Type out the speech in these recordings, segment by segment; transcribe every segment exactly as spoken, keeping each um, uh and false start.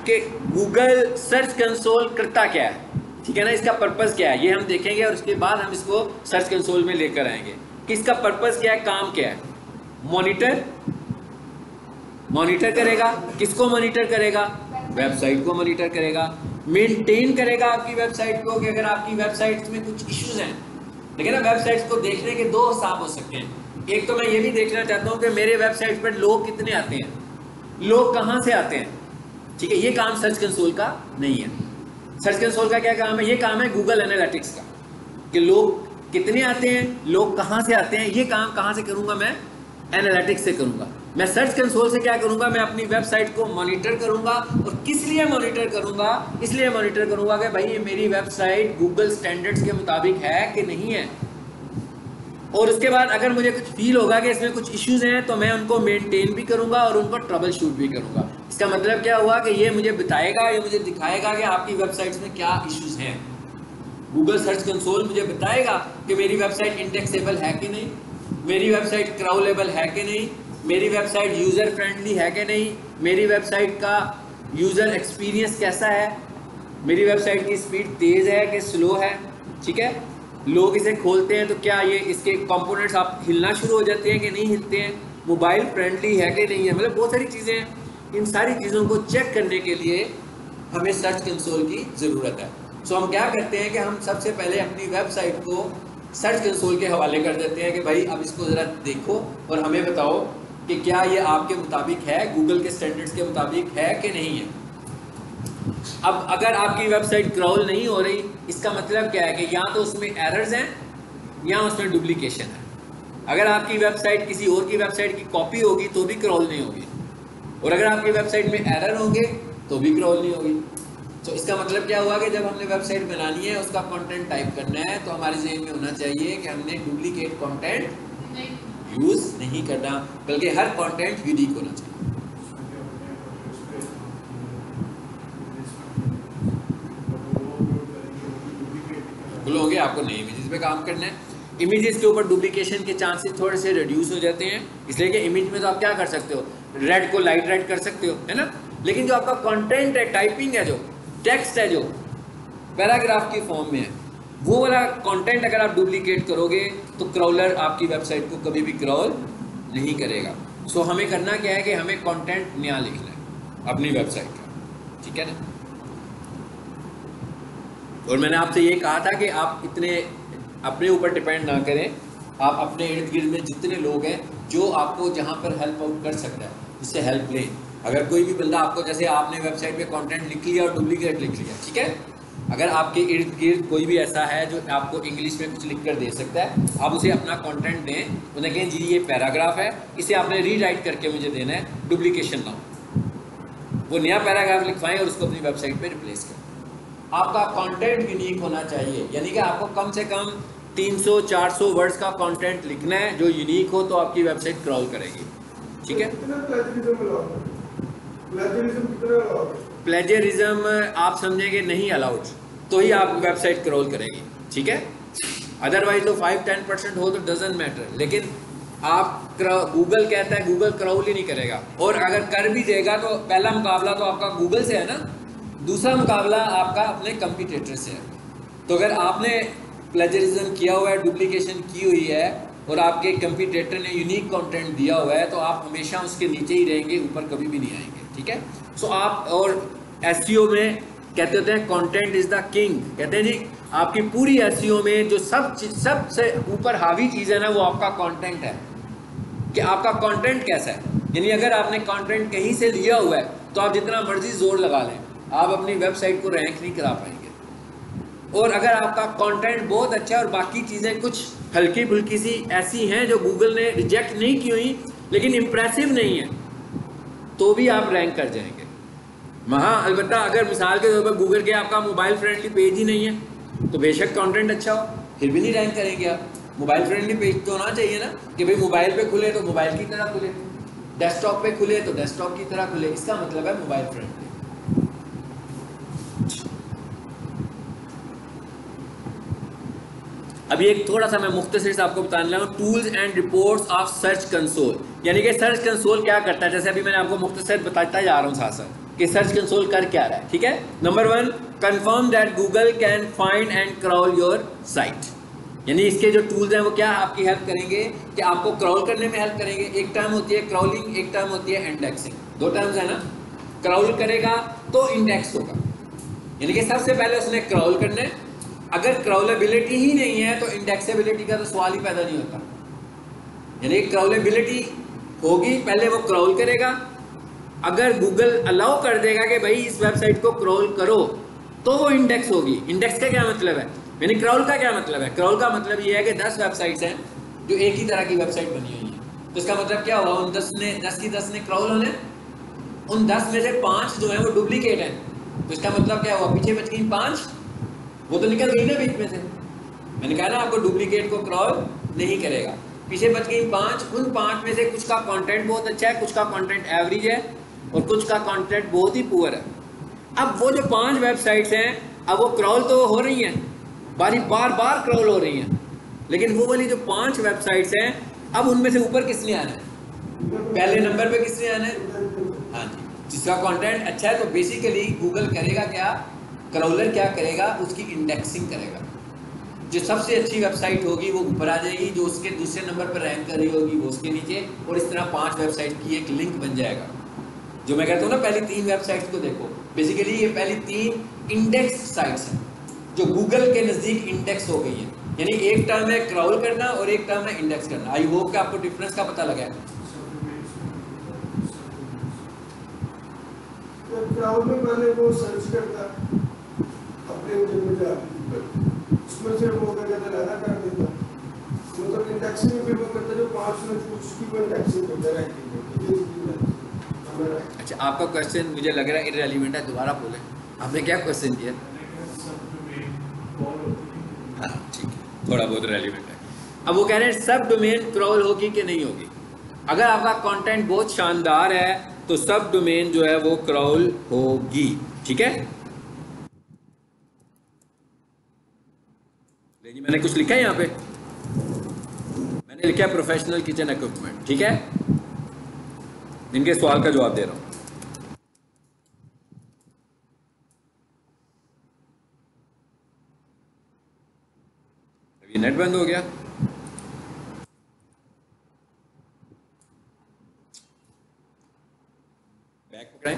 कि Google search console करता क्या है, ठीक है ना, इसका पर्पस क्या है ये हम देखेंगे और उसके बाद हम इसको सर्च कंसोल में लेकर आएंगे कि इसका पर्पस क्या है, काम क्या है। मॉनिटर मॉनिटर करेगा, किसको मॉनिटर करेगा, वेबसाइट को मॉनिटर करेगा। मेंटेन करेगा आपकी वेबसाइट को कि अगर आपकी वेबसाइट में कुछ इश्यूज हैं, लेकिन ना वेबसाइट्स को देखने के दो हिसाब हो सकते हैं। एक तो मैं ये भी देखना चाहता हूँ कि मेरे वेबसाइट पर लोग कितने आते हैं, लोग कहाँ से आते हैं, ठीक है। ये काम सर्च कंसोल का नहीं है। सर्च कंसोल का क्या काम है, ये काम है गूगल एनालिटिक्स का, कि लोग कितने आते हैं, लोग कहाँ से आते हैं। ये काम कहाँ से करूँगा, मैं एनालिटिक्स से करूँगा। मैं सर्च कंसोल से क्या करूँगा, मैं अपनी वेबसाइट को मॉनिटर करूँगा। और किस लिए मॉनिटर करूँगा, इसलिए मॉनिटर करूँगा कि भाई ये मेरी वेबसाइट गूगल स्टैंडर्ड्स के मुताबिक है कि नहीं है। और उसके बाद अगर मुझे कुछ फील होगा कि इसमें कुछ इश्यूज हैं तो मैं उनको मेंटेन भी करूंगा और उनको ट्रबल शूट भी करूंगा। इसका मतलब क्या हुआ कि ये मुझे बताएगा, ये मुझे दिखाएगा कि आपकी वेबसाइट्स में क्या इश्यूज हैं। गूगल सर्च कंसोल मुझे बताएगा कि मेरी वेबसाइट इंडेक्सेबल है कि नहीं, मेरी वेबसाइट क्राउलेबल है कि नहीं, मेरी वेबसाइट यूज़र फ्रेंडली है कि नहीं, मेरी वेबसाइट का यूज़र एक्सपीरियंस कैसा है, मेरी वेबसाइट की स्पीड तेज़ है कि स्लो है, ठीक है। लोग इसे खोलते हैं तो क्या ये इसके कंपोनेंट्स आप हिलना शुरू हो जाते हैं कि नहीं हिलते हैं, मोबाइल फ्रेंडली है कि नहीं है, मतलब बहुत सारी चीज़ें हैं। इन सारी चीज़ों को चेक करने के लिए हमें सर्च कंसोल की ज़रूरत है। सो हम क्या करते हैं कि हम सबसे पहले अपनी वेबसाइट को सर्च कंसोल के हवाले कर देते हैं कि भाई अब इसको ज़रा देखो और हमें बताओ कि क्या ये आपके मुताबिक है, गूगल के स्टैंडर्ड्स के मुताबिक है कि नहीं है। अब अगर आपकी वेबसाइट क्रॉल नहीं हो रही, इसका मतलब क्या है कि या तो उसमें एरर्स हैं या उसमें डुप्लीकेशन है। अगर आपकी वेबसाइट किसी और की वेबसाइट की कॉपी होगी तो भी क्रॉल नहीं होगी, और अगर आपकी वेबसाइट में एरर होंगे तो भी क्रॉल नहीं होगी। तो इसका मतलब क्या हुआ कि जब हमने वेबसाइट बनानी है, उसका कंटेंट टाइप करना है, तो हमारे ज़हन में होना चाहिए कि हमने डुप्लीकेट कंटेंट यूज़ नहीं करना, बल्कि हर कंटेंट यूनिक होना चाहिए। बोलोगे आपको नई इमेजेस पे काम करना है, इमेजेस के ऊपर डुप्लीकेशन के चांसेस थोड़े से रिड्यूस हो जाते हैं, इसलिए कि इमेज में तो आप क्या कर सकते हो, रेड को लाइट रेड कर सकते हो, है ना। लेकिन जो आपका कंटेंट है, टाइपिंग है, जो टेक्स्ट है, जो पैराग्राफ की फॉर्म में है, वो वाला कंटेंट अगर आप डुप्लीकेट करोगे तो क्राउलर आपकी वेबसाइट को कभी भी क्रॉल नहीं करेगा। सो हमें करना क्या है कि हमें कंटेंट नया लिखना है अपनी वेबसाइट का, ठीक है ना। और मैंने आपसे ये कहा था कि आप इतने अपने ऊपर डिपेंड ना करें, आप अपने इर्द गिर्द में जितने लोग हैं जो आपको जहाँ पर हेल्प आउट कर सकता है उससे हेल्प लें। अगर कोई भी बंदा आपको, जैसे आपने वेबसाइट पे कंटेंट लिख लिया और डुप्लीकेट लिख लिया, ठीक है, अगर आपके इर्द गिर्द कोई भी ऐसा है जो आपको इंग्लिश में कुछ लिख कर दे सकता है, आप उसे अपना कंटेंट दें, उन्हें कहें जी ये पैराग्राफ है, इसे आपने रीराइट करके मुझे देना है, डुप्लीकेशन ना हो। वो नया पैराग्राफ लिखवाएं और उसको अपनी वेबसाइट पर रिप्लेस करें। आपका कंटेंट यूनिक होना चाहिए, यानी कि आपको कम से कम तीन सौ चार सौ वर्ड्स का कंटेंट लिखना है जो यूनिक हो, तो आपकी वेबसाइट क्रॉल करेगी, ठीक है। प्लेजरिज्म आप समझेंगे नहीं अलाउड, तो ही आप वेबसाइट क्रॉल करेगी, ठीक है। अदरवाइज तो फाइव टेन परसेंट हो तो डजंट मैटर, लेकिन आप गूगल कहता है गूगल क्रॉल ही नहीं करेगा, और अगर कर भी देगा तो पहला मुकाबला तो आपका गूगल से है ना, दूसरा मुकाबला आपका अपने कंपटीटर से है। तो अगर आपने प्लेजरिज्म किया हुआ है, डुप्लीकेशन की हुई है, और आपके कंपटीटर ने यूनिक कंटेंट दिया हुआ है, तो आप हमेशा उसके नीचे ही रहेंगे, ऊपर कभी भी नहीं आएंगे, ठीक है। सो आप, और एसईओ में कहते होते हैं कंटेंट इज़ द किंग, कहते हैं जी आपकी पूरी एसईओ में जो सब सबसे ऊपर हावी चीज़ है ना, वो आपका कंटेंट है, कि आपका कंटेंट कैसा है। यानी अगर आपने कंटेंट कहीं से लिया हुआ है तो आप जितना मर्जी जोर लगा लें, आप अपनी वेबसाइट को रैंक नहीं करा पाएंगे। और अगर आपका कंटेंट बहुत अच्छा है और बाकी चीज़ें कुछ हल्की फुल्की सी ऐसी हैं जो गूगल ने रिजेक्ट नहीं की हुई लेकिन इम्प्रेसिव नहीं है, तो भी आप रैंक कर जाएंगे। हाँ, अलबत्ता अगर मिसाल के तौर पर गूगल के आपका मोबाइल फ्रेंडली पेज ही नहीं है तो बेशक कंटेंट अच्छा हो, फिर भी नहीं रैंक करेंगे आप। मोबाइल फ्रेंडली पेज तो होना चाहिए ना, कि भाई मोबाइल पे खुले तो मोबाइल की तरह खुले, डेस्कटॉप पे खुले तो डेस्कटॉप की तरह खुले, इसका मतलब है मोबाइल फ्रेंडली। अभी एक थोड़ा सा मैं मुख्तसर से आपको बताने लगा हूँ, tools and reports of search console, यानी कि सर्च कंसोल क्या करता है। जैसे अभी मैंने आपको मुख्तसर बताता जा रहा हूँ साथ साथ, कि सर्च कंसोल कर क्या रहा है, ठीक है। Number one, confirm that Google can find and crawl your site, यानी इसके जो टूल्स हैं वो क्या आपकी हेल्प करेंगे कि आपको क्रॉल करने में हेल्प करेंगे। एक टर्म होती है क्रॉलिंग, एक टर्म होती है इंडेक्सिंग, दो टर्म्स है ना। क्रॉल करेगा तो इंडेक्स होगा, यानी कि सबसे पहले उसने क्रॉल करना है। अगर क्रॉलेबिलिटी ही नहीं है तो इंडेक्सेबिलिटी का तो सवाल ही पैदा नहीं होता। यानी क्रॉलेबिलिटी होगी, पहले वो क्रॉल करेगा। अगर गूगल अलाउ कर देगा कि भाई इस वेबसाइट को क्रॉल करो तो वो इंडेक्स होगी। इंडेक्स का क्या मतलब है, यानी क्रॉल का क्या मतलब है? क्रॉल का मतलब ये है कि दस वेबसाइट्स हैं जो एक ही तरह की वेबसाइट बनी हुई है, तो इसका मतलब क्या हुआ, उन दस ने दस की दस ने क्रॉल होने, उन दस में से पांच जो है वो डुप्लीकेट है, तो इसका मतलब क्या हुआ, पीछे बच गई पांच, वो तो निकल गई ना बीच में से। मैंने कहा ना आपको डुप्लीकेट को क्रॉल नहीं करेगा। पीछे बच गई पांच, उन पांच में से कुछ का कंटेंट बहुत अच्छा है, कुछ का कंटेंट एवरेज है और कुछ का कंटेंट बहुत ही पुअर है। अब वो जो पांच वेबसाइट्स हैं, अब वो क्रॉल तो हो रही हैं, बारी बार बार क्रॉल हो रही हैं, लेकिन वो वाली जो पांच वेबसाइट्स हैं, अब उनमें से ऊपर किसने आना है, पहले नंबर पे किसने आना है? हाँ जी, जिसका कंटेंट अच्छा है। तो बेसिकली गूगल करेगा क्या, क्रॉलर क्या करेगा, उसकी इंडेक्सिंग करेगा। जो सबसे अच्छी वेबसाइट होगी वो ऊपर आ जाएगी, जो उसके दूसरे नंबर पर रैंक कर रही होगी वो उसके नीचे, और इस तरह पांच वेबसाइट की एक लिंक बन जाएगा। जो मैं कहता हूँ ना पहली तीन वेबसाइट्स को देखो, बेसिकली ये पहली तीन इंडेक्स साइट्स हैं जो गूगल के नज़दीक इंडेक्स हो गई है। यानी एक टर्म है क्रॉल करना और एक टर्म है इंडेक्स करना। आई होप कि आपको डिफरेंस का पता लगा है। क्राउड में पहले वो सर्च करता अपने इंजन में जाकर, उसमें से वो क्या कहते हैं कर देता, मतलब इंडेक्सिंग में फिर वो करता जो पांच में उसकी वो इंडेक्सिंग करता है। अच्छा, आपका क्वेश्चन मुझे लग रहा है इररिलेवेंट है, दोबारा बोले, आपने क्या क्वेश्चन किया? हाँ ठीक है, थोड़ा बहुत रेलिवेंट है। अब वो कह रहे हैं सब डोमेन क्रॉल होगी कि नहीं होगी। अगर आपका कंटेंट बहुत शानदार है तो सब डोमेन जो है वो क्रॉल होगी, ठीक है। लेकिन मैंने कुछ लिखा है यहाँ पे, मैंने लिखा है प्रोफेशनल किचन इक्विपमेंट, ठीक है। इनके सवाल का जवाब दे रहा हूं। अभी नेट बंद हो गया, बैक पकड़ाएं।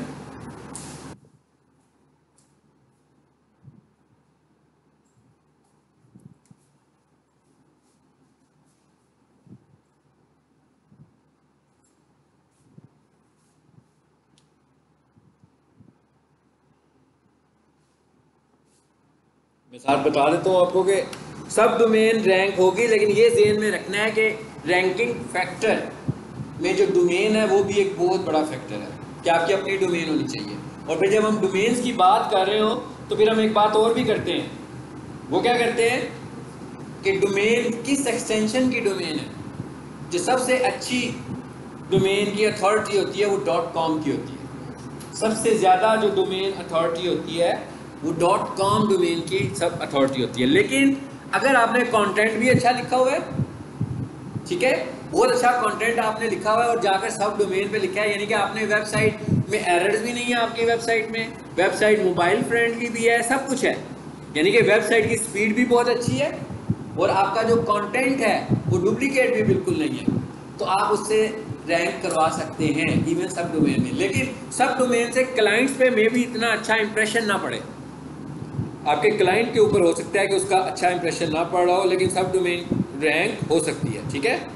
मैं साथ बता देता हूँ आपको कि सब डोमेन रैंक होगी, लेकिन ये ज़हन में रखना है कि रैंकिंग फैक्टर में जो डोमेन है वो भी एक बहुत बड़ा फैक्टर है कि आपकी अपनी डोमेन होनी चाहिए। और फिर जब हम डोमेन्स की बात कर रहे हो तो फिर हम एक बात और भी करते हैं, वो क्या करते हैं कि डोमेन किस एक्सटेंशन की डोमेन है। जो सबसे अच्छी डोमेन की अथॉरिटी होती है वो डॉट कॉम की होती है। सबसे ज़्यादा जो डोमेन अथॉरिटी होती है वो डॉट कॉम डोमेन की सब अथॉरिटी होती है। लेकिन अगर आपने कंटेंट भी अच्छा लिखा हुआ है, ठीक है, बहुत अच्छा कंटेंट आपने लिखा हुआ है और जाकर सब डोमेन पे लिखा है, यानी कि आपने वेबसाइट में एरर्स भी नहीं है, आपकी वेबसाइट में वेबसाइट मोबाइल फ्रेंडली भी है, सब कुछ है, यानी कि वेबसाइट की स्पीड भी बहुत अच्छी है और आपका जो कंटेंट है वो डुप्लीकेट भी बिल्कुल नहीं है, तो आप उससे रैंक करवा सकते हैं इवन सब डोमेन में। लेकिन सब डोमेन से क्लाइंट्स पे में भी इतना अच्छा इंप्रेशन ना पड़े। आपके क्लाइंट के ऊपर हो सकता है कि उसका अच्छा इंप्रेशन ना पड़ रहा हो, लेकिन सब डोमेन रैंक हो सकती है, ठीक है।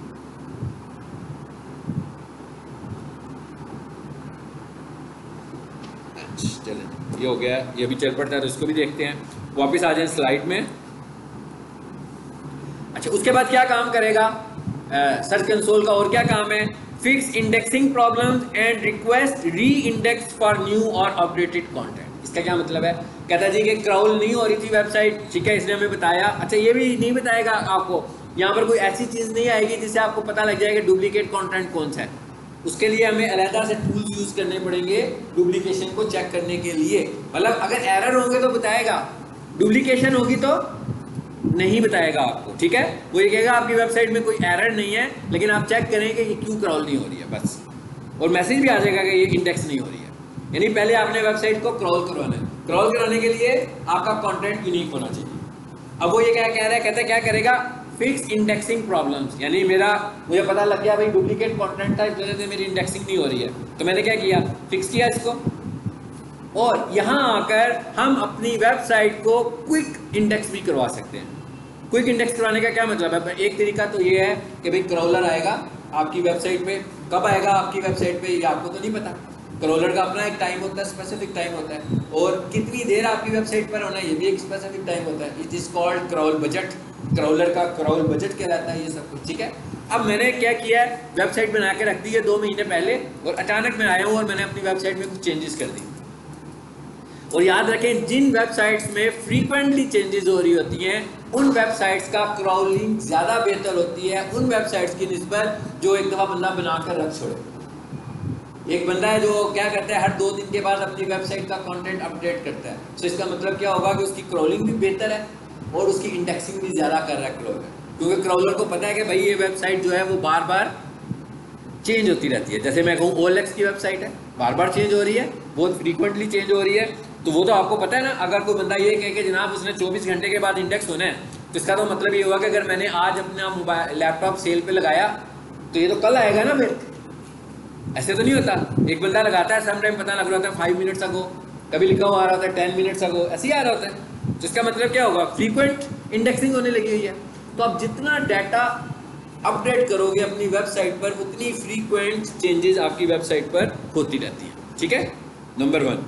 चलें, ये हो गया, ये भी चल पड़ता है तो इसको भी देखते हैं। वापस आ जाए स्लाइड में। अच्छा, उसके बाद क्या काम करेगा सर्च कंसोल का, और क्या काम है? Fix indexing problems and request reindex for new और अपडेटेड कंटेंट। इसका क्या मतलब है? कहता जी कि क्रॉल नहीं हो रही थी वेबसाइट, ठीक है, इसने हमें बताया। अच्छा, ये भी नहीं बताएगा आपको, यहाँ पर कोई ऐसी चीज़ नहीं आएगी जिससे आपको पता लग जाएगा डुप्लीकेट कंटेंट कौन सा है। उसके लिए हमें अलहदा से टूल्स यूज़ करने पड़ेंगे डुप्लीकेशन को चेक करने के लिए। मतलब अगर एरर होंगे तो बताएगा, डुप्लीकेशन होगी तो नहीं बताएगा आपको, ठीक है। वो ये कहेगा आपकी वेबसाइट में कोई एरर नहीं है, लेकिन आप चेक करें कि ये क्यों क्रॉल नहीं हो रही है बस, और मैसेज भी आ जाएगा कि ये इंडेक्स नहीं हो रही है। यानी पहले आपने वेबसाइट को क्रॉल करवाना है। क्रॉल कराने के लिए आपका कंटेंट यूनिक होना चाहिए। अब वो ये क्या कह रहा है, कहता है क्या करेगा, फिक्स इंडेक्सिंग प्रॉब्लम्स, यानी मेरा मुझे पता लग गया भाई डुप्लीकेट कंटेंट था, इस वजह से मेरी इंडेक्सिंग नहीं हो रही है, तो मैंने क्या किया, फिक्स किया इसको। और यहाँ आकर हम अपनी वेबसाइट को क्विक इंडेक्स भी करवा सकते हैं। क्विक इंडेक्स करवाने का क्या मतलब है, एक तरीका तो ये है कि भाई क्रॉलर आएगा आपकी वेबसाइट पे, कब आएगा आपकी वेबसाइट पे ये आपको तो नहीं पता, क्रॉलर का अपना एक टाइम होता है, स्पेसिफिक टाइम होता है, और कितनी देर आपकी वेबसाइट पर होना है ये भी एक स्पेसिफिक टाइम होता है। It is called crawl budget, crawler का क्रॉल बजट कहलाता है ये सब कुछ, ठीक है। अब मैंने क्या किया है, वेबसाइट बना के रख दी है दो महीने पहले, और अचानक मैं आया हूँ और मैंने अपनी वेबसाइट में कुछ चेंजेस कर दी। और याद रखें, जिन वेबसाइट्स में फ्रीक्वेंटली चेंजेस हो रही होती हैं उन वेबसाइट्स का क्रॉलिंग ज़्यादा बेहतर होती है उन वेबसाइट्स की निस्बत जो एक दफ़ा बंदा बनाकर रख छोड़े। एक बंदा है जो क्या करता है, हर दो दिन के बाद अपनी वेबसाइट का कंटेंट अपडेट करता है, तो इसका मतलब क्या होगा कि उसकी क्रॉलिंग भी बेहतर है और उसकी इंडेक्सिंग भी ज़्यादा कर रहा है क्रॉलर, क्योंकि क्रॉलर को पता है कि भाई ये वेबसाइट जो है वो बार बार चेंज होती रहती है। जैसे मैं कहूँ ओएलएक्स की वेबसाइट है, बार बार चेंज हो रही है, बहुत फ्रीक्वेंटली चेंज हो रही है, तो वो तो आपको पता है ना। अगर कोई बंदा ये कहे कि जनाब उसने चौबीस घंटे के बाद इंडेक्स होना है, तो इसका तो मतलब ये हुआ कि अगर मैंने आज अपना मोबाइल लैपटॉप सेल पे लगाया तो ये तो कल आएगा ना फिर, ऐसे तो नहीं होता। एक बंदा लगाता है, सम टाइम पता लग रहा होता है फाइव मिनट्स अगो, कभी लिखा हुआ आ रहा होता है टेन मिनट्स अगो, ऐसे ही आ रहा होता है, तो इसका मतलब क्या होगा, फ्रीक्वेंट इंडेक्सिंग होने लगी हुई है। तो आप जितना डाटा अपडेट करोगे अपनी वेबसाइट पर उतनी फ्रीक्वेंट चेंजेस आपकी वेबसाइट पर होती रहती है, ठीक है, नंबर वन।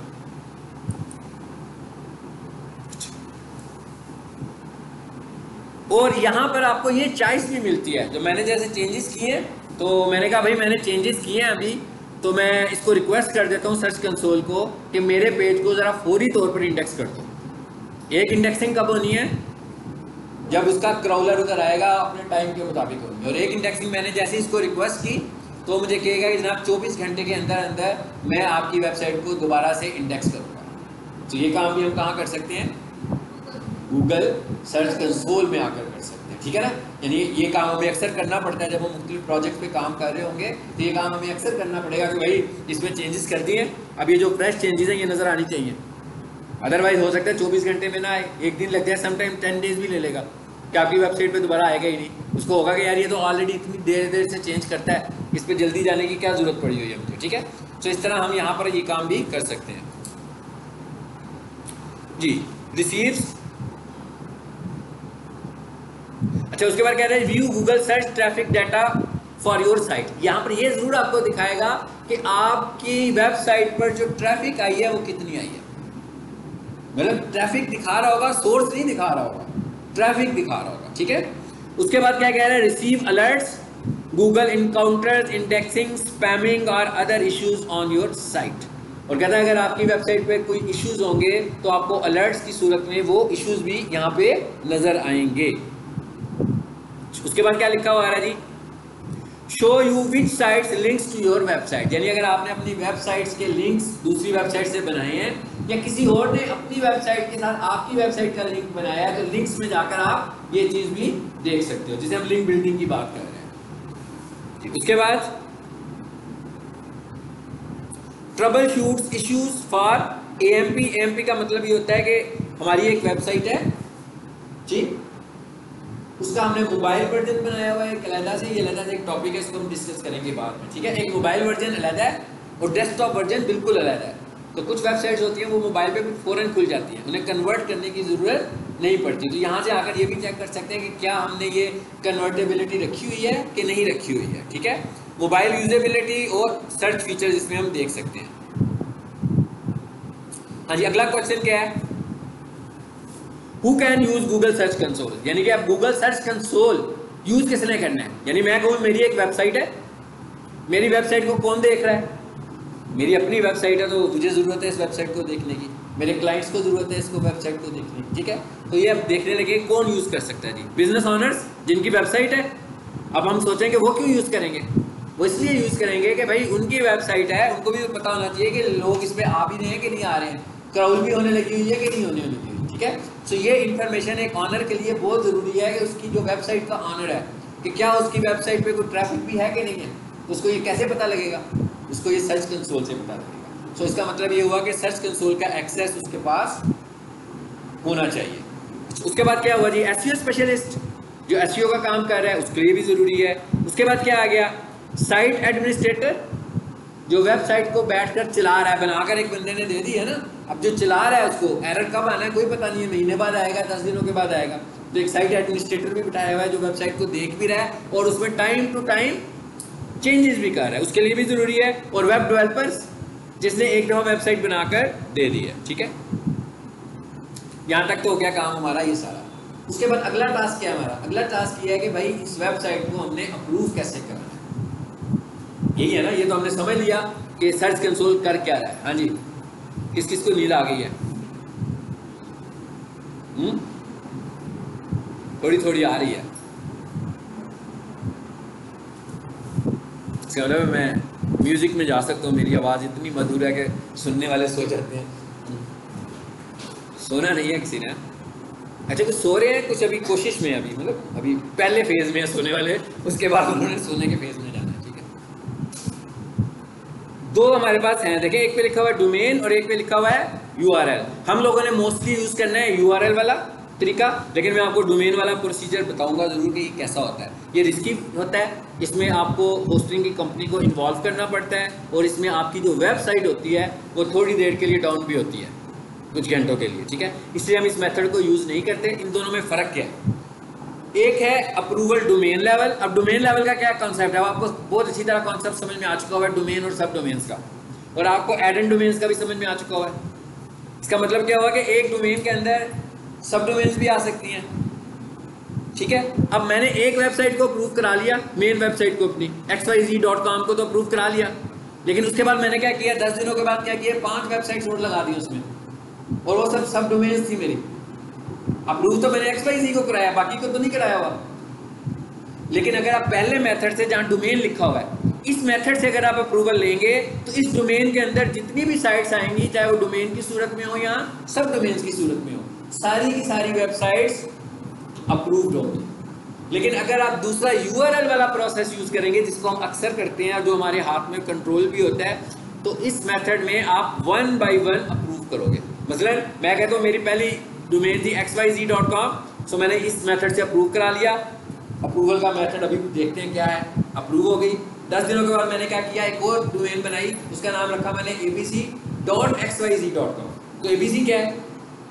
और यहाँ पर आपको ये चॉइस भी मिलती है, जो मैंने जैसे चेंजेस किए हैं, तो मैंने कहा भाई मैंने चेंजेस किए हैं अभी, तो मैं इसको रिक्वेस्ट कर देता हूँ सर्च कंसोल को कि मेरे पेज को ज़रा फौरी तौर पर इंडेक्स कर दो। एक इंडेक्सिंग कब होनी है, जब उसका क्रॉलर उधर आएगा अपने टाइम के मुताबिक होगी, और एक इंडेक्सिंग मैंने जैसे इसको रिक्वेस्ट की तो मुझे कहेगा कि जनाब चौबीस घंटे के अंदर अंदर मैं आपकी वेबसाइट को दोबारा से इंडेक्स करूँगा। तो ये काम भी हम कहाँ कर सकते हैं, गूगल सर्च कंसोल में आकर कर सकते हैं, ठीक है ना। यानी ये काम हमें अक्सर करना पड़ता है जब हम मुख्तलिफ प्रोजेक्ट पे काम कर रहे होंगे, तो ये काम हमें अक्सर करना पड़ेगा कि भाई इसमें चेंजेस कर दिए, अब ये जो फ्रेश चेंजेस हैं ये नज़र आनी चाहिए, अदरवाइज हो सकता है चौबीस घंटे में ना आए, एक दिन लग जाए, समटाइम टेन डेज भी ले लेगा कि आपकी वेबसाइट पे दोबारा आएगा ही नहीं। उसको होगा कि यार ये तो ऑलरेडी इतनी देर देर से चेंज करता है, इस पर जल्दी जाने की क्या ज़रूरत पड़ी हुई है मुझे, ठीक है। तो इस तरह हम यहाँ पर ये काम भी कर सकते हैं जी। रिसीव्स, अच्छा उसके बाद कह रहे हैं view Google search traffic data for your site. यहाँ पर ये जरूर आपको दिखाएगा कि आपकी वेबसाइट पर जो ट्रैफिक आई है वो कितनी आई है, मतलब ट्रैफिक दिखा रहा होगा, सोर्स नहीं दिखा रहा होगा, ट्रैफिक दिखा रहा होगा, ठीक है। उसके बाद क्या कह रहे हैं, receive alerts Google encounters indexing spamming और other issues on your site. और कहता है अगर आपकी वेबसाइट पे कोई इश्यूज होंगे तो आपको अलर्ट्स की सूरत में वो इश्यूज भी यहाँ पे नजर आएंगे। उसके बाद क्या लिखा हुआ है जी, show you which sites links to your website, यानी अगर आपने अपनी वेबसाइट्स के लिंक्स दूसरी वेबसाइट से बनाए हैं या किसी और ने अपनी वेबसाइट के साथ आपकी वेबसाइट का लिंक बनाया है, तो लिंक्स में जाकर आप ये चीज भी देख सकते हो, जिसे हम लिंक बिल्डिंग की बात कर रहे हैं। उसके बाद troubleshoots issues for AMP. AMP का मतलब ये होता है कि हमारी एक वेबसाइट है जी, उसका हमने मोबाइल वर्जन बनाया हुआ है अलहदा से, ये अलहदा से एक टॉपिक है, इसको हम डिस्कस करेंगे बाद में, ठीक है। एक मोबाइल वर्जन अलहदा है और डेस्कटॉप वर्जन बिल्कुल अलहदा है। तो कुछ वेबसाइट्स होती हैं वो मोबाइल पे फ़ौरन खुल जाती हैं, उन्हें कन्वर्ट करने की ज़रूरत नहीं पड़ती। तो यहाँ से आकर ये भी चेक कर सकते हैं कि क्या हमने ये कन्वर्टेबिलिटी रखी हुई है कि नहीं रखी हुई है, ठीक है। मोबाइल यूजेबिलिटी और सर्च फीचर्स इसमें हम देख सकते हैं। हाँ जी, अगला क्वेश्चन क्या है, Who can use Google search console, यानी कि आप गूगल सर्च कंसोल यूज किसने करना है। यानी मैं कहूँ मेरी एक वेबसाइट है, मेरी वेबसाइट को कौन देख रहा है, मेरी अपनी वेबसाइट है, तो मुझे ज़रूरत है इस वेबसाइट को देखने की, मेरे क्लाइंट्स को ज़रूरत है इसको वेबसाइट को देखने की, ठीक है। तो ये अब देखने लगे कौन यूज़ कर सकता है जी, बिजनेस ऑनर्स जिनकी वेबसाइट है। अब हम सोचेंगे वो क्यों यूज़ करेंगे, वो इसलिए यूज़ करेंगे कि भाई उनकी वेबसाइट है, उनको भी पता होना चाहिए कि लोग इस पर आ भी रहे हैं कि नहीं आ रहे हैं, क्राउड भी होने लगी हुई है कि नहीं होने लगी हुई, ठीक है। तो ये इन्फॉर्मेशन एक ऑनर के लिए बहुत ज़रूरी है कि उसकी जो वेबसाइट का ऑनर है कि क्या उसकी वेबसाइट पे कोई ट्रैफिक भी है कि नहीं है, तो उसको ये कैसे पता लगेगा, उसको ये सर्च कंसोल से पता लगेगा, सो इसका मतलब ये हुआ कि सर्च कंसोल का एक्सेस उसके पास होना चाहिए। उसके बाद क्या हुआ जी, एसईओ स्पेशलिस्ट जो एसईओ का काम कर रहा है उसके लिए भी ज़रूरी है। उसके बाद क्या आ गया, साइट एडमिनिस्ट्रेटर जो वेबसाइट को बैठकर चला रहा है, बनाकर एक बंदे ने दे दी है ना, अब जो चला रहा है उसको एरर कब आना है कोई पता नहीं है, महीने बाद आएगा, दस दिनों के बाद आएगा। तो एक साइट एडमिनिस्ट्रेटर भी बिठाया हुआ है जो वेबसाइट को देख भी रहा है और उसमें टाइम टू टाइम चेंजेस भी कर रहा है, उसके लिए भी ज़रूरी है। और वेब डेवलपर्स जिसने एक दफ़ा वेबसाइट बनाकर दे दी है। ठीक है, यहाँ तक तो हो गया काम हमारा ये सारा। उसके बाद अगला टास्क क्या है हमारा, अगला टास्क ये है कि भाई इस वेबसाइट को हमने अप्रूव कैसे करना है। यही है ना, ये तो हमने समझ लिया कि सर्च कंसोल कर क्या रहा है। हाँ जी, किस किस को नींद आ गई है? हुँ? थोड़ी थोड़ी आ रही है। इसका मतलब मैं म्यूजिक में जा सकता हूँ, मेरी आवाज़ इतनी मधुर है कि सुनने वाले सो जाते हैं। सोना नहीं है किसी ने। अच्छा, कुछ सो रहे हैं, कुछ अभी कोशिश में है, अभी मतलब अभी पहले फेज में है सोने वाले, उसके बाद उन्होंने सोने के फेज में जाना है। ठीक है, दो हमारे पास हैं, देखें, एक पे लिखा हुआ है डोमेन और एक पे लिखा हुआ है यूआरएल। हम लोगों ने मोस्टली यूज करना है यूआरएल वाला तरीका, लेकिन मैं आपको डोमेन वाला प्रोसीजर बताऊंगा जरूर कि ये कैसा होता है। ये रिस्की होता है, इसमें आपको होस्टिंग की कंपनी को इन्वॉल्व करना पड़ता है और इसमें आपकी जो वेबसाइट होती है वो थोड़ी देर के लिए डाउन भी होती है, कुछ घंटों के लिए। ठीक है, इसलिए हम इस मेथड को यूज़ नहीं करते। इन दोनों में फ़र्क क्या है, एक है अप्रूवल डोमेन लेवल। अब डोमेन लेवल का क्या कॉन्सेप्ट है, आपको बहुत अच्छी तरह कॉन्सेप्ट समझ में आ चुका हुआ है डोमेन और सब डोमेन्स का, और आपको एड एंड डोमेन्स का भी समझ में आ चुका हुआ है। इसका मतलब क्या हुआ कि एक डोमेन के अंदर सब डोमेन्स भी आ सकती हैं। ठीक है, अब मैंने एक वेबसाइट को अप्रूव करा लिया, मेन वेबसाइट को अपनी X Y Z dot com को तो अप्रूव करा लिया, लेकिन उसके बाद मैंने क्या किया, दस दिनों के बाद क्या किया, पांच वेबसाइट्स और लगा दी उसमें, और वो सब सब डोमेन्स थी मेरी। अप्रूव तो मैंने एक्स वाई जी को कराया, बाकी को तो नहीं कराया हुआ। लेकिन अगर आप पहले मेथड से, जहाँ डोमेन लिखा हुआ है, इस मेथड से अगर आप अप्रूवल लेंगे तो इस डोमेन के अंदर जितनी भी साइट्स आएंगी, चाहे वो डोमेन की सूरत में हो या सब डोमेन्स की सूरत में हो, सारी की सारी वेबसाइट्स अप्रूव्ड होंगी। लेकिन अगर आप दूसरा यूआरएल वाला प्रोसेस यूज करेंगे, जिसको हम अक्सर करते हैं और जो हमारे हाथ में कंट्रोल भी होता है, तो इस मेथड में आप वन बाय वन अप्रूव करोगे। मसलन मैं कहता हूँ मेरी पहली डोमेन थी X Y Z dot com, so मैंने इस मेथड से अप्रूव करा लिया। अप्रूवल का मेथड अभी देखते हैं क्या है, अप्रूव हो गई। दस दिनों के बाद मैंने क्या किया, एक और डोमेन बनाई, उसका नाम रखा मैंने A B C dot X Y Z dot com. तो एबीसी क्या है,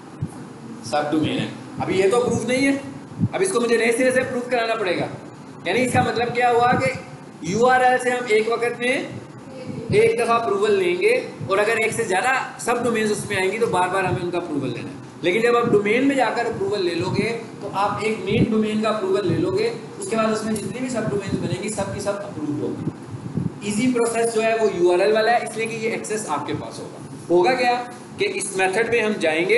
सब डोमेन है। अभी ये तो अप्रूव नहीं है, अब इसको मुझे नए सिरे से अप्रूव कराना पड़ेगा। यानी इसका मतलब क्या हुआ कि यूआरएल से हम एक वक्त में एक दफ़ा अप्रूवल लेंगे, और अगर एक से ज़्यादा सब डोमेन्स उसमें आएंगी तो बार बार हमें उनका अप्रूवल लेना है। लेकिन जब आप डोमेन में जाकर अप्रूवल ले लोगे तो आप एक मेन डोमेन का अप्रूवल ले लोगे, उसके बाद उसमें जितनी भी सब डोमेन्स बनेंगी सब की सब अप्रूव होगी। इजी प्रोसेस जो है वो यूआरएल वाला है, इसलिए कि ये एक्सेस आपके पास होगा। होगा क्या कि इस मेथड में हम जाएंगे,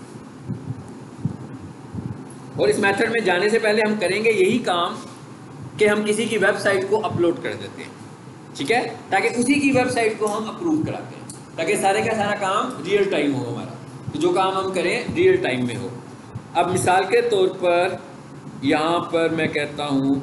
और इस मेथड में जाने से पहले हम करेंगे यही काम कि हम किसी की वेबसाइट को अपलोड कर देते हैं। ठीक है, ताकि उसी की वेबसाइट को हम अप्रूव कराते हैं, ताकि सारे का सारा काम रियल टाइम हो हमारा, तो जो काम हम करें रियल टाइम में हो। अब मिसाल के तौर पर यहाँ पर मैं कहता हूँ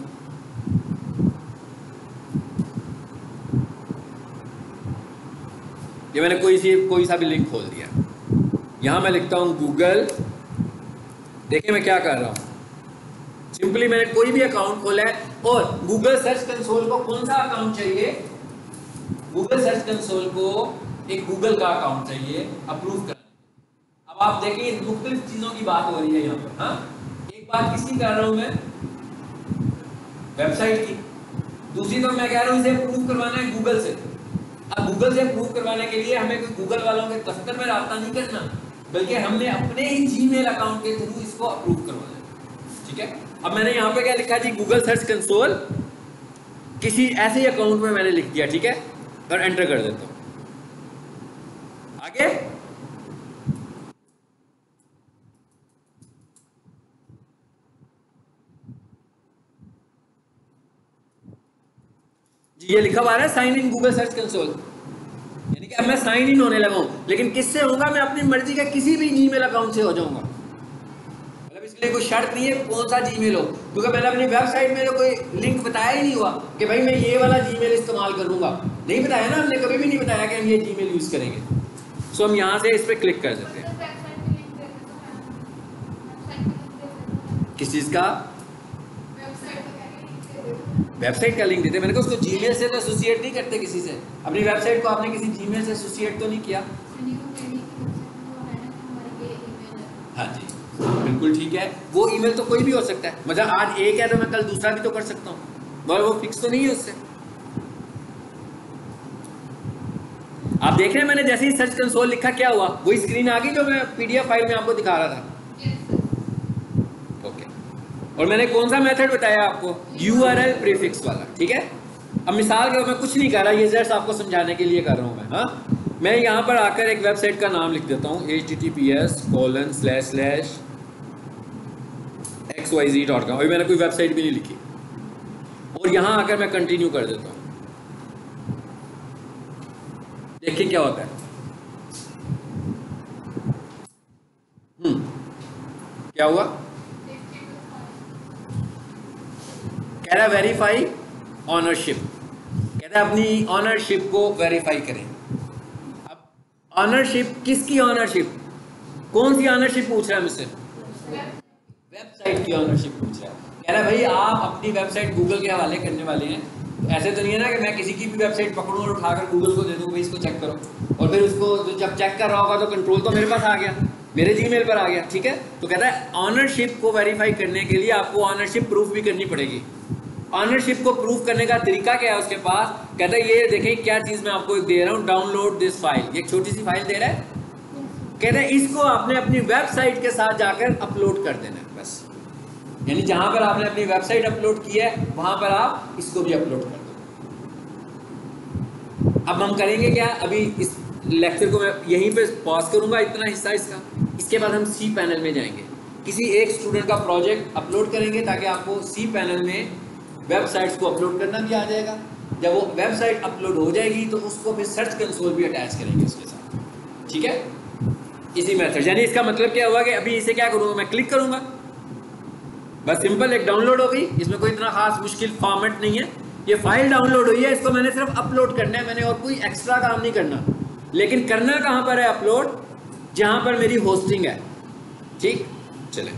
ये मैंने कोई सी कोई सा भी लिंक खोल दिया, यहाँ मैं लिखता हूँ गूगल। देखिए मैं क्या कर रहा हूँ, सिंपली मैंने कोई भी अकाउंट खोला है, और गूगल सर्च कंसोल को कौन सा अकाउंट चाहिए, गूगल सर्च कंसोल को एक गूगल का अकाउंट चाहिए अप्रूव करना। अब आप देखिए मुख्तलिफ चीजों की बात हो रही है यहाँ पर। हाँ, एक बात किसकी कर रहा हूँ मैं, वेबसाइट की, दूसरी तो मैं कह रहा हूँ इसे अप्रूव करवाना है गूगल से। अब गूगल से अप्रूव करवाने के लिए हमें कोई गूगल वालों के दफ्तर में राब्ता नहीं करना, बल्कि हमने अपने ही जीमेल अकाउंट के थ्रू इसको अप्रूव करवाना है। ठीक है, अब मैंने यहाँ पे क्या लिखा जी, गूगल सर्च कंसोल किसी ऐसे ही अकाउंट में मैंने लिख दिया। ठीक है, और एंटर कर देता हूँ। आगे जी ये लिखा हुआ है sign in Google search console, यानी कि अब मैं साइन इन होने लगा हूं। लेकिन किससे होगा, मैं अपनी मर्जी का किसी भी जीमेल अकाउंट से हो जाऊंगा। मतलब इसके लिए कोई शर्त नहीं है कौन सा जीमेल हो, क्योंकि मैंने अपनी वेबसाइट में तो कोई लिंक बताया ही नहीं हुआ कि भाई मैं ये वाला जीमेल इस्तेमाल करूंगा। नहीं बताया ना हमने, कभी भी नहीं बताया कि हम ये जीमेल यूज करेंगे। सो हम यहाँ से इस पर क्लिक कर देते हैं। किस चीज़ का? वेबसाइट का लिंक देते हैं। मैंने कहा उसको जीमेल से तो एसोसिएट नहीं करते किसी से। अपनी वेबसाइट को आपने किसी जीमेल से एसोसिएट तो नहीं किया। हाँ जी, बिल्कुल ठीक है। वो ईमेल तो कोई भी हो सकता है, मतलब आज एक है तो मैं कल दूसरा भी तो कर सकता हूँ, और वो फिक्स तो नहीं है उससे। आप देख रहे हैं मैंने जैसे ही सर्च कंसोल लिखा क्या हुआ, वही स्क्रीन आ गई जो मैं पीडीएफ फाइल में आपको दिखा रहा था। ओके, और मैंने कौन सा मेथड बताया आपको? यूआरएल प्रीफिक्स वाला, ठीक है। अब मिसाल के मैं कुछ नहीं कर रहा, ये जस्ट आपको समझाने के लिए कर रहा हूँ मैं। हाँ, मैं यहाँ पर आकर एक वेबसाइट का नाम लिख देता हूँ, H T T P S colon slash slash X Y Z dot com. अभी मैंने कोई वेबसाइट भी नहीं लिखी, और यहाँ आकर मैं कंटिन्यू कर देता हूँ। देखिए क्या होता है। हम्म क्या हुआ? कह रहा वेरीफाई ऑनरशिप, कह रहा अपनी ऑनरशिप को वेरीफाई करें। अब ऑनरशिप किसकी ऑनरशिप? कौन सी ऑनरशिप पूछ रहा है मुझसे? वेबसाइट की ऑनरशिप पूछ रहा है। कह रहा भाई आप अपनी वेबसाइट गूगल के हवाले करने वाले हैं, तो ऐसे तो नहीं है ना कि मैं किसी की भी वेबसाइट पकड़ूं और उठाकर गूगल को दे दूं भाई इसको चेक करो, और फिर उसको जब चेक कर रहा होगा तो कंट्रोल तो मेरे पास आ गया, मेरे जीमेल पर आ गया, ठीक है। तो कहता है ऑनरशिप को वेरीफाई करने के लिए आपको ऑनरशिप प्रूफ भी करनी पड़ेगी। ऑनरशिप को प्रूफ करने का तरीका क्या है उसके पास? कहता है ये देखें क्या चीज़ मैं आपको दे रहा हूँ, डाउनलोड दिस फाइल। एक छोटी सी फाइल दे रहा है, कहते हैं इसको आपने अपनी वेबसाइट के साथ जाकर अपलोड कर देना है बस। यानी जहां पर आपने अपनी वेबसाइट अपलोड की है वहां पर आप इसको भी अपलोड कर दो। अब हम करेंगे क्या, अभी इस लेक्चर को मैं यहीं पे पॉज करूंगा, इतना हिस्सा इसका। इसके बाद हम सी पैनल में जाएंगे, किसी एक स्टूडेंट का प्रोजेक्ट अपलोड करेंगे ताकि आपको सी पैनल में वेबसाइट्स को अपलोड करना भी आ जाएगा। जब वो वेबसाइट अपलोड हो जाएगी तो उसको फिर सर्च कंसोल भी अटैच करेंगे उसके साथ, ठीक है, इसी मेथड। यानी इसका मतलब क्या हुआ कि अभी इसे क्या करूँगा, मैं क्लिक करूँगा, बस सिंपल एक डाउनलोड हो गई। इसमें कोई इतना खास मुश्किल फॉर्मेट नहीं है, ये फाइल डाउनलोड हुई है, इसको मैंने सिर्फ अपलोड करना है, मैंने और कोई एक्स्ट्रा काम नहीं करना। लेकिन करना कहाँ पर है अपलोड? जहाँ पर मेरी होस्टिंग है, ठीक। चले,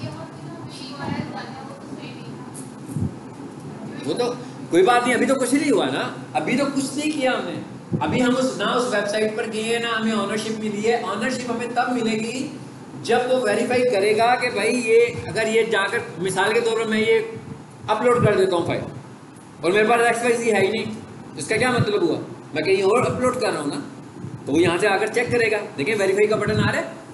वो तो कोई बात नहीं, अभी तो कुछ नहीं हुआ ना, अभी तो कुछ नहीं किया हमने। अभी हम उस ना उस वेबसाइट पर गए हैं ना हमें ऑनरशिप मिली है। ऑनरशिप हमें तब मिलेगी जब वो वेरीफाई करेगा कि भाई ये अगर ये जाकर मिसाल के तौर पर मैं ये अपलोड कर देता हूँ फाइल और मेरे पास एक्स वाई जी है ही नहीं, इसका क्या मतलब हुआ? मैं कहीं और अपलोड कर रहा हूँ ना, तो वो यहाँ से आकर चेक करेगा। देखिए वेरीफाई का बटन आ रहा है,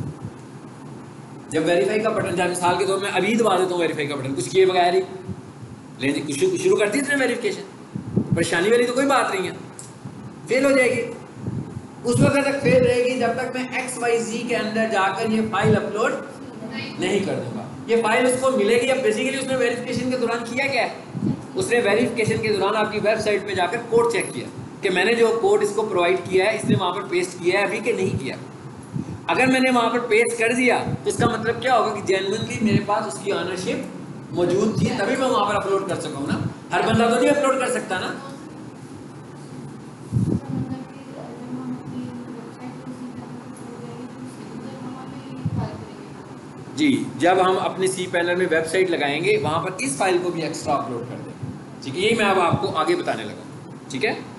जब वेरीफाई का बटन जब मिसाल के तौर में अभी दबा देता हूँ वेरीफाई का बटन, कुछ किए बगैर ही, लेकिन कुछ शुरू करती है वेरिफिकेशन, परेशानी वाली तो कोई बात नहीं है, फेल हो जाएगी। उस वक्त तक फेल रहेगी जब तक मैं एक्स वाई जी के अंदर जाकर ये फाइल अपलोड नहीं कर दूंगा। ये फाइल उसको मिलेगी। अब बेसिकली उसने वेरिफिकेशन के दौरान किया क्या है, उसने वेरिफिकेशन के दौरान आपकी वेबसाइट पे जाकर कोड चेक किया कि मैंने जो कोड इसको प्रोवाइड किया है इसने वहाँ पर पेस्ट किया है अभी कि नहीं किया। अगर मैंने वहाँ पर पेस्ट कर दिया तो इसका मतलब क्या होगा कि जेन्युइनली मेरे पास उसकी ऑनरशिप मौजूद थी, तभी मैं वहाँ पर अपलोड कर सकूँ ना। हर बंदा तो नहीं अपलोड कर सकता ना। जी, जब हम अपने सी पैनल में वेबसाइट लगाएंगे वहाँ पर इस फाइल को भी एक्स्ट्रा अपलोड कर देंगे, ठीक है। यही मैं अब आपको आगे बताने लगा, ठीक है।